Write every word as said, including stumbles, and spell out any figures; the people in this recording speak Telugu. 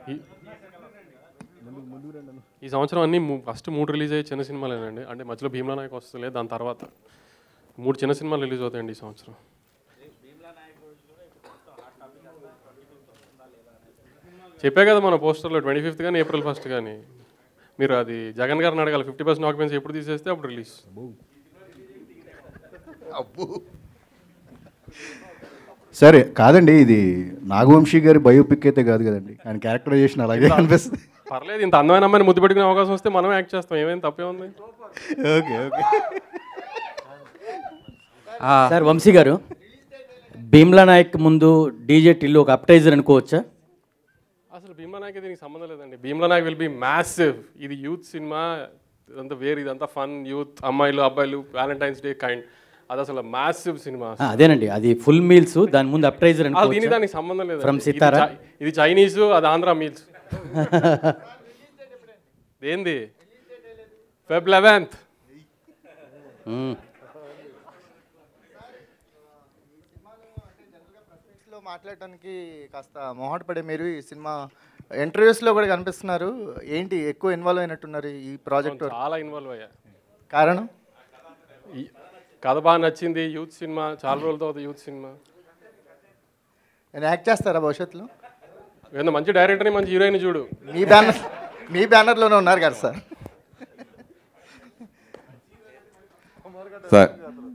ఈ సంవత్సరం అన్ని ఫస్ట్ మూడు రిలీజ్ అయ్యే చిన్న సినిమాలేనండి. అంటే మధ్యలో భీమ్లా నాయక్ వస్తలే, దాని తర్వాత మూడు చిన్న సినిమాలు రిలీజ్ అవుతాయండి ఈ సంవత్సరం. చెప్పే కదా మన పోస్టర్లో ట్వంటీ ఫిఫ్త్ కానీ ఏప్రిల్ ఫస్ట్ కానీ. మీరు అది జగన్ గారిని అడగాలి, ఫిఫ్టీ పర్సెంట్ ఆక్యుపెన్సీ ఎప్పుడు తీసేస్తే అప్పుడు రిలీజ్. సరే కాదండి, ఇది నాగవంశీ గారి బయోపిక్ అయితే కాదు కదండి, ఆయన క్యారెక్టరైజేషన్ అలాగే అనిపిస్తుంది. పర్లేదు, ఇంత అందమైన అమ్మాయిని ముద్దు పెట్టుకునే అవకాశం వస్తే మనం యాక్ట్ చేస్తాం, ఏమైనా తప్పే ఉంది. ఓకే ఓకే సార్ వంశీ గారు, భీమ్లా నాయక్ ముందు డీజే టిల్లు ఒక అప్టైజర్ అనుకోవచ్చా? అసలు భీమ్లా నాయక్ దీనికి సంబంధం లేదండి. Bheemla Nayak will be massive. ఇది యూత్ సినిమా, ఇదంతా వేరు, ఇదంతా ఫన్, యూత్, అమ్మాయిలు అబ్బాయిలు, వ్యాలంటైన్స్ డే కైండ్. అది అసలు మ్యాసివ్ సినిమా. అదేనండి, అది ఫుల్ మీల్స్, దాని ముందు అప్టైజర్ అనుకోవచ్చా? దీనికి దానికి సంబంధం లేదు. ఫ్రమ్ సితారా, ఇది చైనీస్, అది ఆంధ్ర మీల్స్. ఏంది ఫెబ్ లెవెన్త్. మాట్లాడటానికి కాస్త మొహాట పడే మీరు ఈ సినిమా ఇంటర్వ్యూస్లో కూడా కనిపిస్తున్నారు. ఏంటి ఎక్కువ ఇన్వాల్వ్ అయినట్టున్నారు ఈ ప్రాజెక్ట్? చాలా ఇన్వాల్వ్ అయ్యా. కారణం? కథ బాగా నచ్చింది, యూత్ సినిమా, చాలా రోజులతో యూత్ సినిమా. నేను యాక్ట్ చేస్తారా భవిష్యత్తులో? ఏదో మంచి డైరెక్టర్ని, మంచి హీరోయిన్ చూడు. మీ బ్యానర్ మీ బ్యానర్లోనే ఉన్నారు కదా సార్. సార్